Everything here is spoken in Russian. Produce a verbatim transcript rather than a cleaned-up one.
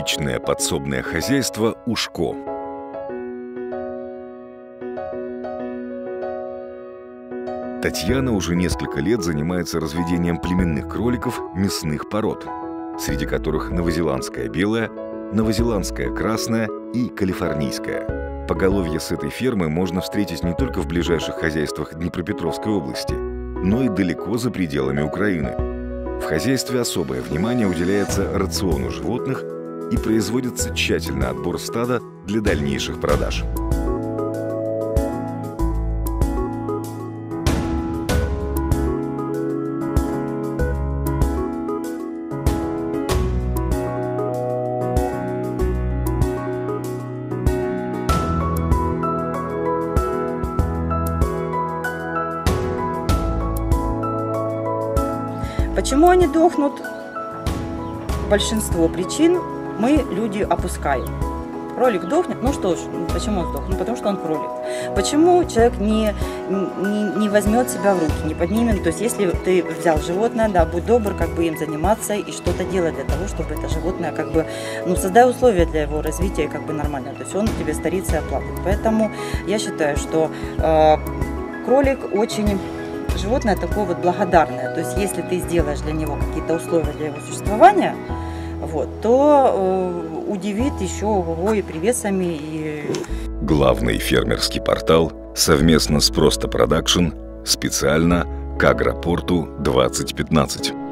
Личное подсобное хозяйство «Ушко». Татьяна уже несколько лет занимается разведением племенных кроликов мясных пород, среди которых новозеландская белая, новозеландская красная и калифорнийская. Поголовье с этой фермы можно встретить не только в ближайших хозяйствах Днепропетровской области, но и далеко за пределами Украины. В хозяйстве особое внимание уделяется рациону животных и производится тщательный отбор стада для дальнейших продаж. Почему они дохнут? Большинство причин мы, люди, опускаем. Кролик дохнет, ну что ж, почему он сдохнет? Ну, потому что он кролик. Почему человек не, не, не возьмет себя в руки, не поднимет? То есть если ты взял животное, да, будь добр, как бы им заниматься и что-то делать для того, чтобы это животное, как бы, ну, создай условия для его развития, как бы нормально. То есть он тебе старится и оплатит. Поэтому я считаю, что э, кролик очень... Животное такое вот благодарное, то есть если ты сделаешь для него какие-то условия для его существования, вот, то э, удивит еще ого и привесами. И... Главный фермерский портал совместно с Просто Продакшн специально к Агропорту двадцать пятнадцать.